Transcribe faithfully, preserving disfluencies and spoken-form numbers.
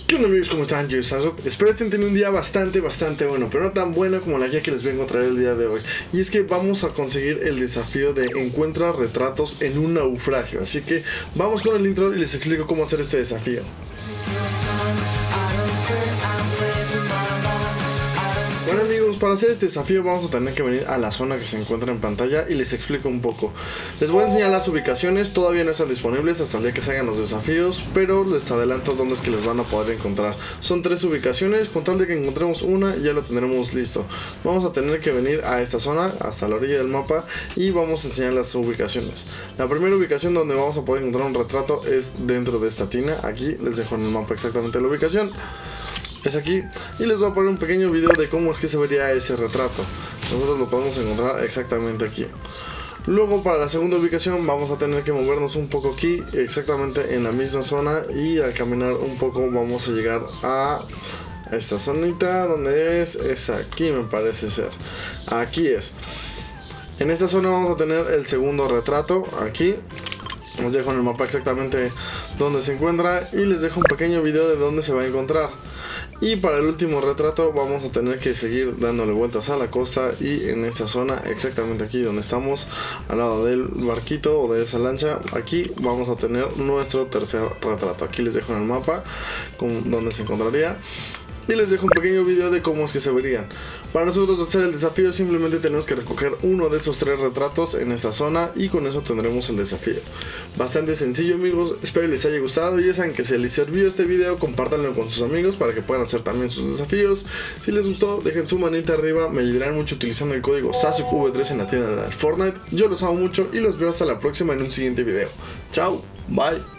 ¿Qué onda amigos? ¿Cómo están? Yo soy Sasuke. Espero estén teniendo un día bastante, bastante bueno, pero no tan bueno como la guía que les vengo a traer el día de hoy. Y es que vamos a conseguir el desafío de encuentra retratos en un naufragio. Así que vamos con el intro y les explico cómo hacer este desafío. Bueno amigos, para hacer este desafío vamos a tener que venir a la zona que se encuentra en pantalla y les explico un poco. Les voy a enseñar las ubicaciones, todavía no están disponibles hasta el día que se hagan los desafíos, pero les adelanto dónde es que les van a poder encontrar. Son tres ubicaciones, con tal de que encontremos una ya lo tendremos listo. Vamos a tener que venir a esta zona, hasta la orilla del mapa, y vamos a enseñar las ubicaciones. La primera ubicación donde vamos a poder encontrar un retrato es dentro de esta tina. Aquí les dejo en el mapa exactamente la ubicación. Es aquí, y les voy a poner un pequeño video de cómo es que se vería ese retrato. Nosotros lo podemos encontrar exactamente aquí. Luego para la segunda ubicación vamos a tener que movernos un poco aquí, exactamente en la misma zona, y al caminar un poco vamos a llegar a esta zonita donde es, es aquí me parece ser. Aquí es. En esta zona vamos a tener el segundo retrato, aquí. Les dejo en el mapa exactamente donde se encuentra y les dejo un pequeño video de dónde se va a encontrar. Y para el último retrato vamos a tener que seguir dándole vueltas a la costa, y en esta zona exactamente aquí donde estamos, al lado del barquito o de esa lancha, aquí vamos a tener nuestro tercer retrato. Aquí les dejo en el mapa con donde se encontraría. Y les dejo un pequeño video de cómo es que se verían. Para nosotros hacer el desafío simplemente tenemos que recoger uno de esos tres retratos en esta zona, y con eso tendremos el desafío. Bastante sencillo amigos, espero les haya gustado, y ya saben que si les sirvió este video compártanlo con sus amigos para que puedan hacer también sus desafíos. Si les gustó dejen su manita arriba, me ayudarán mucho utilizando el código Sasuke V tres en la tienda de Fortnite. Yo los amo mucho y los veo hasta la próxima en un siguiente video. Chao, bye.